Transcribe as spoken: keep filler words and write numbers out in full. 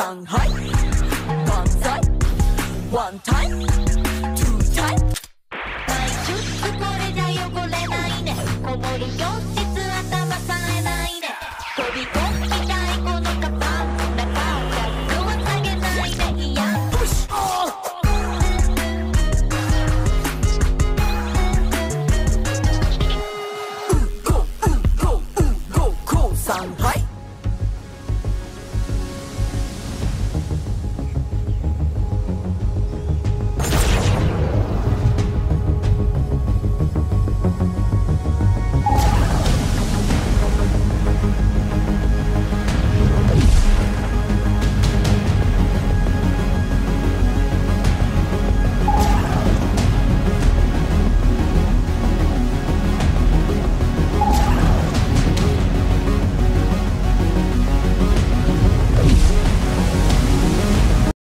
さんはい万歳ワンタイムツータイム外出これじゃ汚れないねこもるよ